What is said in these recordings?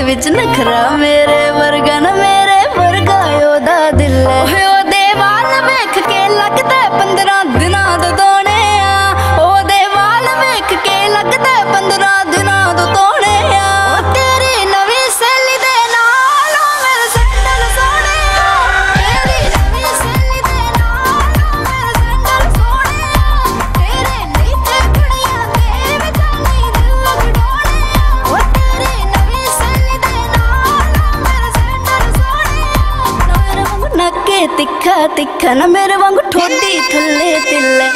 विच नखरा मेरे वर्गा न मेरे वर्गा ओदा दिल है ओदे वाल वेख के लगदा 15 दिनां दो दोने ओदे वाल वेख के लगदा 15 दिनां दो दोने तेरी नवी सैली दे नाल मेरे सैंडल सोने तेरी नवी सैली दे नाल मेरे सैंडल सोने तेरे नहीं ते कुड़ियां दे विच नहीं दिल लगड़ोने ओ तेरी नवी सैली दे नाल मेरे सैंडल सोने मेरे वांगू नक्के तिखा तिखा ना मेरे वांगू ठोडी थल्ले तिल्ले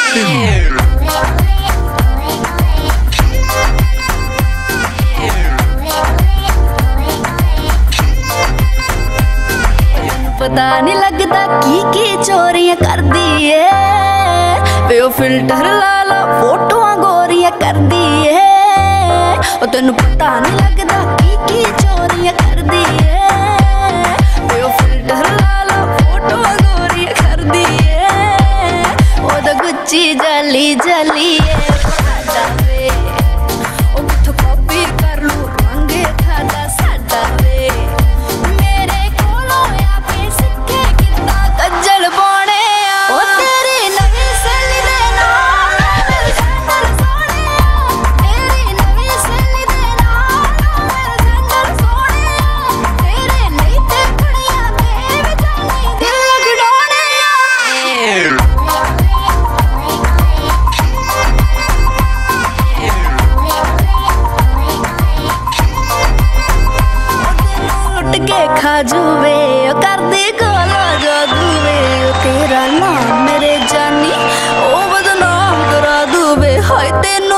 पता नहीं लगता की चोरियां कर दी है वे फिल्टर ला ला फोटोआं गोरियां कर दी है तेन पता नहीं लगता की चोरियां कर दी है वे फिल्टर ला ला फोटोआं गोरियां कर दी है ओदा गुच्ची जाली जाली है साडा वे ओ किथों कॉपी कर लू रंगे खादा साडा वे कज्जल पाने ओ तेरी नवी सैली दे नाल मेरे सैंडल सोने तेरी नवी सैली दे नाल मेरे सैंडल सोने तेरे नहीं ते कुड़ियां दे विच नहीं दिल लगड़ोने लुट के खा जुवे ओ कर दे काला जादू वे ओ तेरा नाम मेरे जानी ओ बदनाम करा दूवे हाय तेन